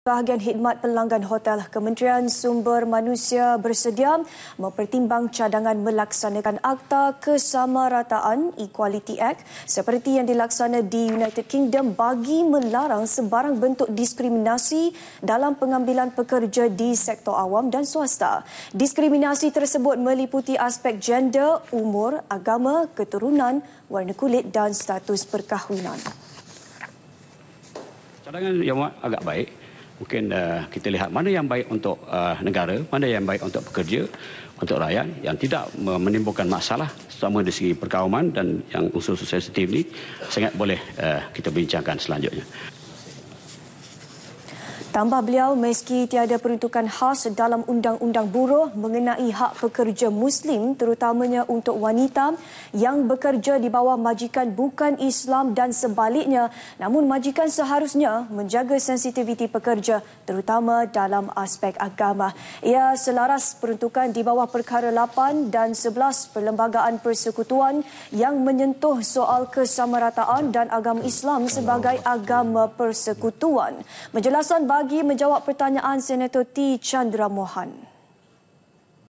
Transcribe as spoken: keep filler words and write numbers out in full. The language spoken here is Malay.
Bahagian khidmat pelanggan hotel Kementerian Sumber Manusia bersedia mempertimbang cadangan melaksanakan Akta Kesamarataan Equality Act seperti yang dilaksana di United Kingdom bagi melarang sebarang bentuk diskriminasi dalam pengambilan pekerja di sektor awam dan swasta. Diskriminasi tersebut meliputi aspek gender, umur, agama, keturunan, warna kulit dan status perkahwinan. Cadangan yang agak baik. Mungkin uh, kita lihat mana yang baik untuk uh, negara, mana yang baik untuk pekerja, untuk rakyat, yang tidak menimbulkan masalah sama dari segi perkawaman dan yang unsur-unsur sensitif ini sangat boleh uh, kita bincangkan selanjutnya. Tambah beliau, meski tiada peruntukan khas dalam Undang-Undang Buruh mengenai hak pekerja Muslim terutamanya untuk wanita yang bekerja di bawah majikan bukan Islam dan sebaliknya, namun majikan seharusnya menjaga sensitiviti pekerja terutama dalam aspek agama. Ia selaras peruntukan di bawah perkara lapan dan sebelas Perlembagaan Persekutuan yang menyentuh soal kesamarataan dan agama Islam sebagai agama persekutuan. Penjelasan bagi menjawab pertanyaan Senator T. Chandra Mohan.